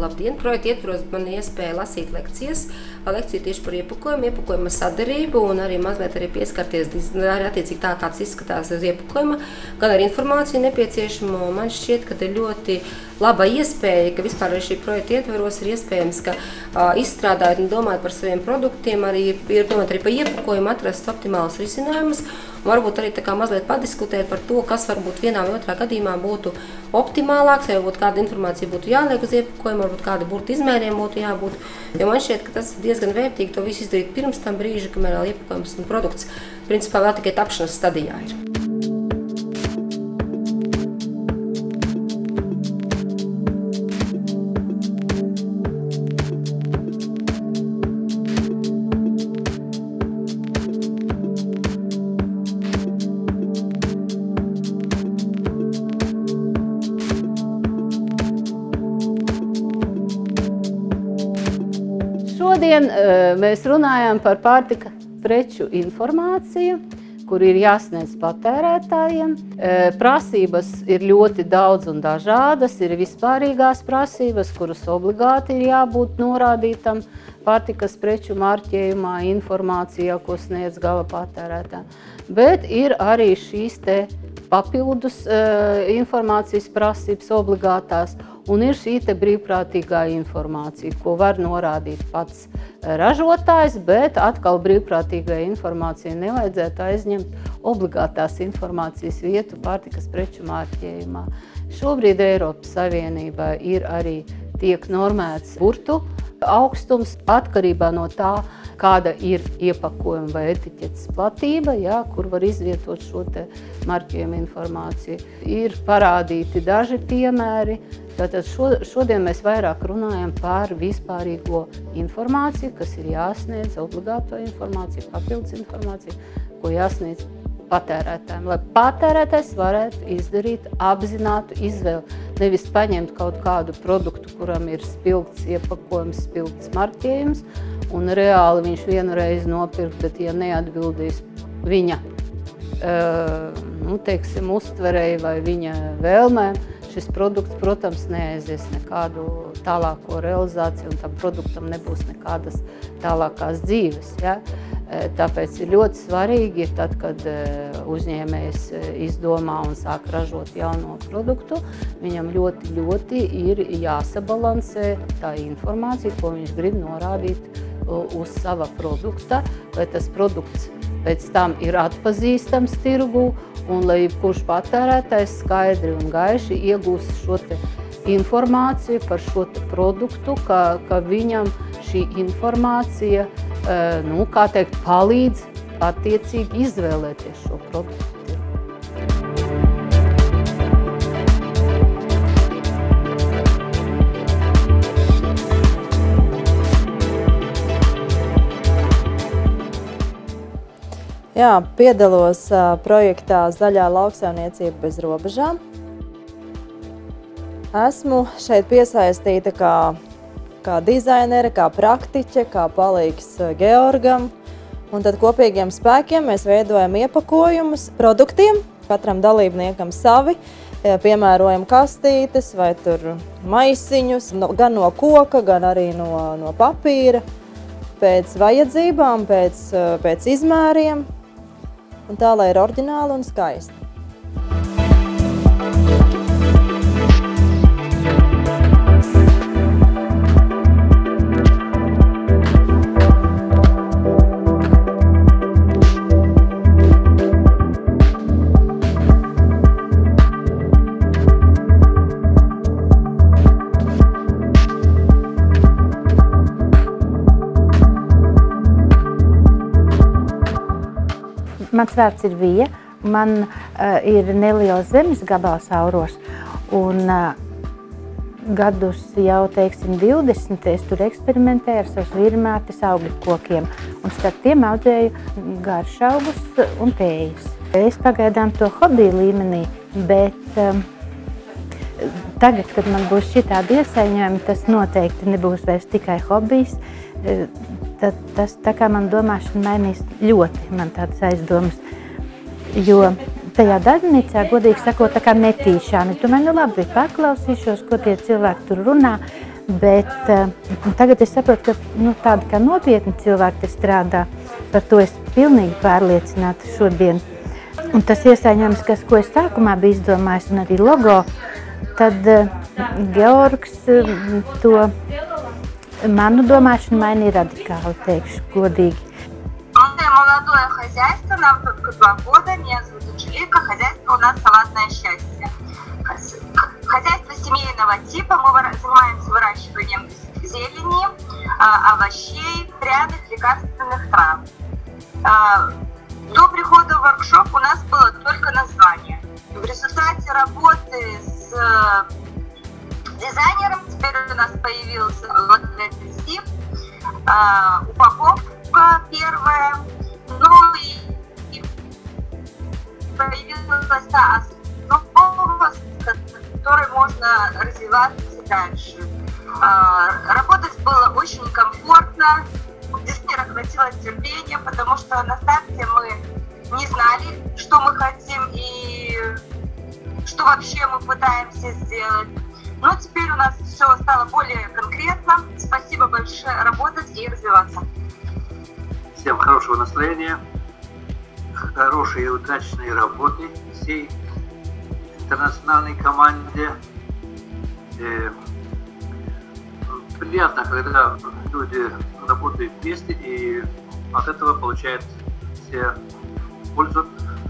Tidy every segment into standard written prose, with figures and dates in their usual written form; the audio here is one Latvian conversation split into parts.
Labdien! Projekta ietvaros man iespēja lasīt lekcijas, lekciju tieši par iepakojuma sadarību un arī mazliet arī pieskarties arī attiecīgi tā, kāds izskatās uz iepakojuma, gan ar informāciju nepieciešamo. Man šķiet, ka ir ļoti laba iespēja, ka vispār arī šī projekta ietvaros ir iespējams, ka izstrādājot un domājot par saviem produktiem, arī ir domāt arī par iepakojumu, atrast optimālus risinājumus. Un varbūt arī tā kā mazliet padiskutēt par to, kas varbūt vienā vai otrā gadījumā būtu optimālāks, vai varbūt kāda informācija būtu jāliek uz iepakojuma, varbūt kāda burtu izmēriem būtu jābūt. Jo man šķiet, ka tas ir diezgan vērtīgi to visu izdarīt pirms tam brīža, kamēr vēl iepakojums un produkts principā vēl tikai tapšanas stadijā ir. Šodien mēs runājam par pārtika preču informāciju, kur ir jāsniedz patērētājiem. Prasības ir ļoti daudz un dažādas, ir vispārīgās prasības, kuras obligāti ir jābūt norādītam pārtikas preču marķējumā, informācijā, ko sniedz gala patērētājiem. Bet ir arī šīs te papildus informācijas prasības obligātās, un ir šī te brīvprātīgā informācija, ko var norādīt pats ražotājs, bet atkal brīvprātīgai informācijai nevajadzētu aizņemt obligātās informācijas vietu pārtikas preču marķējumā. Šobrīd Eiropas Savienībā ir arī tiek normēts burtu augstums atkarībā no tā, kāda ir iepakojuma vai etiķetes platība, kur var izvietot šo te marķējumu informāciju. Ir parādīti daži piemēri. Tātad šodien mēs vairāk runājam par vispārīgo informāciju, kas ir jāsniedz, obligāto informāciju, papildus informāciju, ko jāsniedz patērētājiem, lai patērētājs varētu izdarīt apzinātu izvēli. Nevis paņemt kaut kādu produktu, kuram ir spilgts iepakojums, spilgts marķējums, un reāli viņš vienu reizi nopirkt, bet ja neatbildīs viņa uztverei vai viņa vēlmēm, šis produkts, protams, neaizies nekādu tālāko realizāciju, un tam produktam nebūs nekādas tālākās dzīves. Tāpēc ir ļoti svarīgi, tad, kad uzņēmējs izdomā un sāk ražot jauno produktu, viņam ļoti ir jāsabalansē tā informācija, ko viņš grib norādīt uz sava produkta, lai tas produkts pēc tam ir atpazīstams tirgū, un lai jebkurš patērētājs skaidri un gaiši iegūst šo te informāciju par šo te produktu, ka viņam šī informācija, kā teikt, palīdz attiecīgi izvēlēties šo produktu. Jā, piedalos projektā Zaļā lauksaimniecība bez robežām. Esmu šeit piesaistīta kā dizainere, kā praktiķe, kā palīgs Georgam. Un tad kopīgiem spēkiem mēs veidojam iepakojumus produktiem, katram dalībniekam savi, piemērojam kastītes vai tur maisiņus, gan no koka, gan arī no papīra, pēc vajadzībām, pēc izmēriem. Un tā, lai ir oriģināli un skaisti. Mans vārds ir Vija, man ir neliels zemes gabals Auros, un gadus jau, teiksim, 20, es tur eksperimentēju ar savus virmātes augļu kokiem, un starp tiem audzēju garšaugus un tējus. Es pagaidām to hobiju līmenī, bet tagad, kad man būs šitādi iesaņojumi, tas noteikti nebūs vairs tikai hobijs. Tad tas tā kā man domāšana mainīs ļoti, man tādas aizdomas, jo tajā darbnīcā, godīgi sakot, tā kā netīšām. Es domāju, nu labi, paklausīšos, ko tie cilvēki tur runā, Bet tagad es saprotu, ka tādi kā nopietni cilvēki te strādā, par to es pilnīgi pārliecināta šodien. Un tas iesaņojums, ko es sākumā biju izdomājis, un arī logo, tad Georgs to manu домашнюю mainīja радикально, teikšu godīgi. Молодое хозяйство, нам только 2 года, меня зовут Анжелика, хозяйство у нас «Салатное счастье». Хозяйство семейного типа, мы занимаемся выращиванием зелени, овощей, пряных, лекарственных трав. До прихода в воркшоп у нас было только название. В результате работы с дизайнером теперь у нас появился логотип, упаковка первая, ну и появилась та основа, с которой можно развиваться дальше. Работать было очень комфортно, действительно хватило терпения, потому что на старте мы не знали, что мы хотим и что вообще мы пытаемся сделать. Но теперь у нас все стало более конкретно. Спасибо большое, работать и развиваться. Всем хорошего настроения, хорошей и удачной работы всей интернациональной команде. Приятно, когда люди работают вместе и от этого получают все пользу.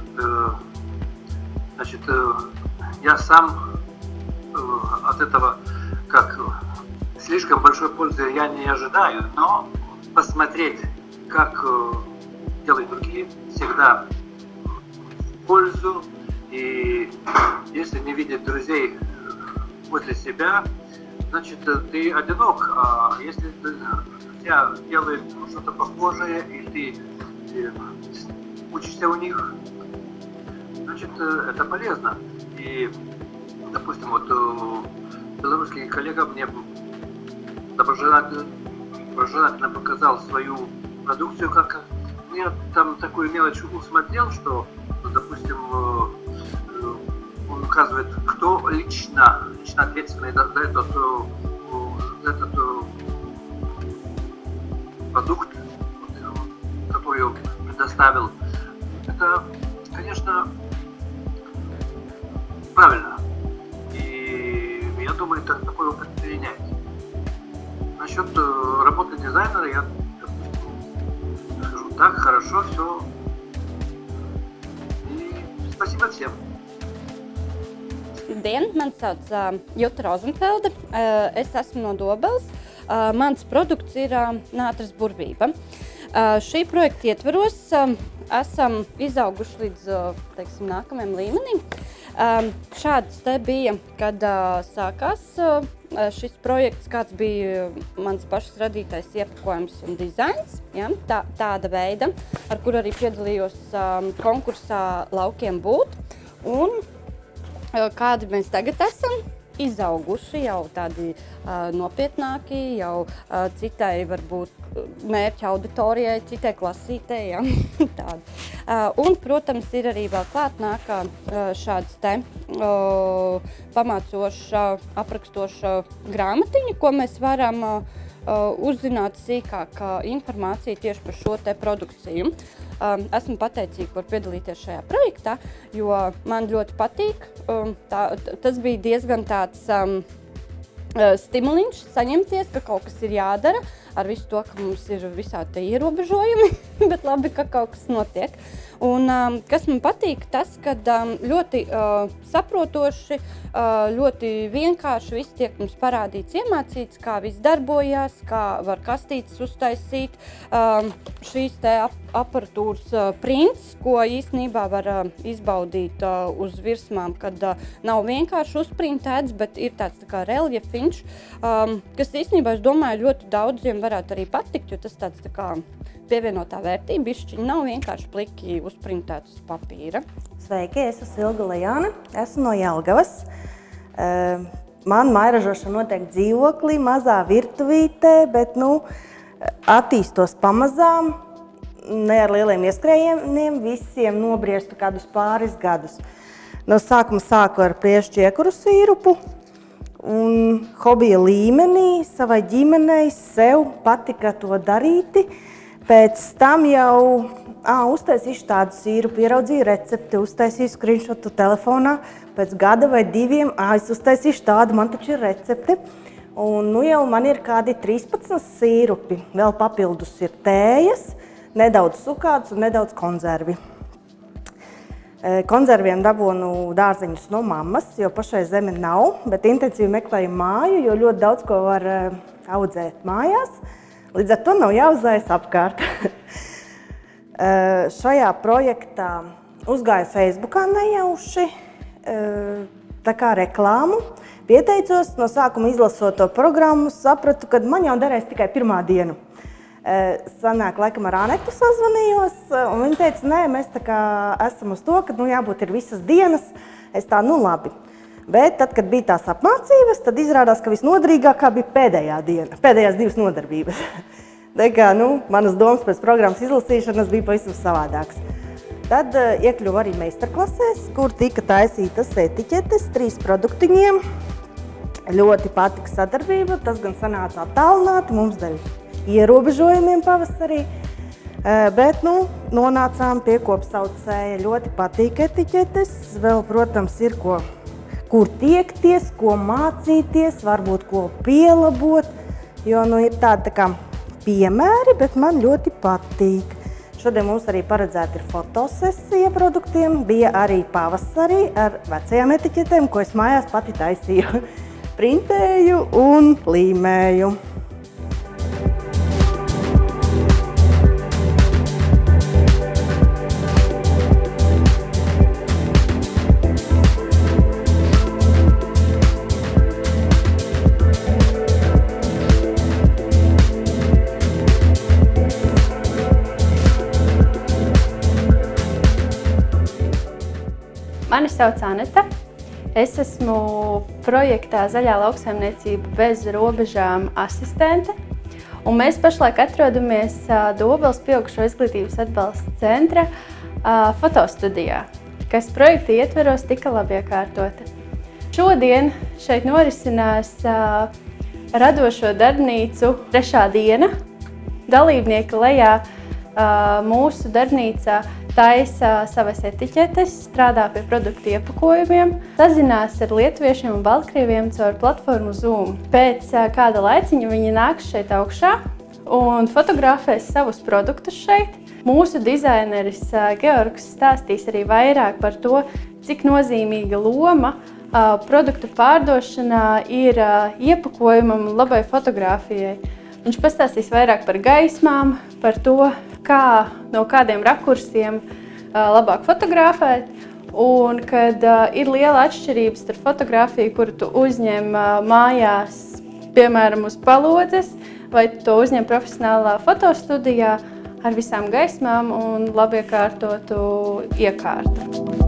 Значит, я сам от этого как слишком большой пользы я не ожидаю, но посмотреть, как делают другие, всегда в пользу. И если не видеть друзей возле себя, значит, ты одинок. А если друзья делают что-то похожее, и ты учишься у них, значит, это полезно. И, допустим, вот белорусский коллега мне доброжелательно показал свою продукцию, как я там такую мелочь усмотрел, что, допустим, он указывает, кто лично ответственный за этот продукт, который он предоставил. Это, конечно, правильно. И я думаю, это такой опыт перенять. Насчет работы дизайнера я, допустим, скажу так, хорошо, все. И спасибо всем. Labdien, mani sauc Juta Rozenfelde, es esmu no Dobeles. Mans produkts ir nātras burvība. Šī projekta ietvaros esam izauguši līdz, teiksim, nākamajam līmenim. Šāds te bija, kad sākās šis projekts, kāds bija mans pašas radītais iepakojums un dizains, ja, tāda veida, ar kuru arī piedalījos konkursā Laukiem būt. Un kādi mēs tagad esam izauguši, jau tādi nopietnāki, jau citai varbūt mērķa auditorijai, citai klasītei, ja, tādi. Un, protams, ir arī vēl klāt nākā šāds te pamācoša, aprakstoša grāmatiņa, ko mēs varam uzzināt sīkāk informāciju tieši par šo te produkciju. Esmu pateicīga par piedalīties šajā projektā, jo man ļoti patīk. Tas bija diezgan tāds stimuliņš saņemties, ka kaut kas ir jādara ar visu to, ka mums ir visādi te ierobežojumi, bet labi, ka kaut kas notiek. Un kas man patīk, tas, ka ļoti saprotoši, ļoti vienkārši viss tiek mums parādīts, iemācīts, kā viss darbojās, kā var kastītes uztaisīt, šīs te aparatūras prints, ko īstenībā var izbaudīt uz virsmām, kad nav vienkārši uzprintēts, bet ir tāds tā kā reljefiņš, kas īstenībā, es domāju, ļoti daudziem varētu arī patikt, jo tas tāds tā kā pievienotā vērtība, bišķiņi nav vienkārši pliki uzprintēts uz papīra. Sveiki, es esmu Ilga Lejāne, esmu no Jelgavas. Man mairažošana notiek dzīvoklī, mazā virtuvītē, bet, attīstos pamazām, ne ar lieliem ieskrējieniem, visiem nobriestu kādus pāris gadus. No sākuma sāku ar priekšķiekuru sīrupu, un hobija līmenī savai ģimenei sev patika to darīt. Pēc tam jau uztaisīšu tādu sīrupu, ieraudzīju recepti, uztaisīju screenshotu telefonā. Pēc gada vai 2 es uztaisīšu tādu, man taču ir recepti. Un nu jau man ir kādi 13 sīrupi. Vēl papildus ir tējas, nedaudz sukāts un nedaudz konzervi. Konzerviem dabūnu dārzeņus no mammas, jo pašai zeme nav, bet intensīvi meklēju māju, jo ļoti daudz ko var audzēt mājās. Līdz ar to nav jāuzājas apkārt. Šajā projektā uzgāju Facebookā nejauši, tā kā reklāmu. Pieteicos, no sākuma izlasot to programmu, sapratu, ka man jau derēs tikai 1. dienu. Sanāk, laikam ar Anetu sazvanījos, un viņa teica, nē, mēs tā kā esam uz to, ka jābūt ir visas dienas. Es tā, labi. Bet tad, kad bija tās apmācības, tad izrādās, ka visnoderīgākā bija pēdējā diena, pēdējās 2 nodarbības. Tā kā, manas domas pēc programmas izlasīšanas bija pavisam savādāks. Tad iekļuvu arī meistarklasēs, kur tika taisītas etiķetes 3 produktiņiem. Ļoti patika sadarbība, tas gan sanāca attālināti, mums dēļ ierobežojumiem pavasarī, bet nonācām pie kopsaucēja. Ļoti patīk etiķetes, vēl, protams, ir kur tiekties, ko mācīties, varbūt ko pielabot, jo ir tādi tā kā piemēri, bet man ļoti patīk. Šodien mums arī paredzēta ir fotosesija produktiem, bija arī pavasarī ar vecajām etiķetēm, ko es mājās pati taisīju, printēju un līmēju. Mani sauc Aneta. Es esmu projektā Zaļā lauksaimniecība bez robežām asistente. Un mēs pašlaik atrodamies Dobeles pieaugušo izglītības atbalsta centra fotostudijā, kas projekta ietveros tika labi iekārtota. Šodien šeit norisinās radošo darbnīcu 3. diena. Dalībnieki lejā mūsu darbnīcā taisa savas etiķetes, strādā pie produktu iepakojumiem, sazinās ar lietuviešiem un baltkrieviem caur platformu Zoom. Pēc kāda laiciņa viņi nāks šeit augšā un fotografēs savus produktus šeit. Mūsu dizaineris Georgs stāstīs arī vairāk par to, cik nozīmīga loma produktu pārdošanā ir iepakojumam un labai fotografijai. Viņš pastāstīs vairāk par gaismām, par to, kā no kādiem rakursiem labāk fotografēt, un kad ir liela atšķirība starp fotografiju, kuru tu uzņem mājās, piemēram, uz palodzes, vai tu to uzņem profesionālā fotostudijā ar visām gaismām un labi iekārtotu iekārtu.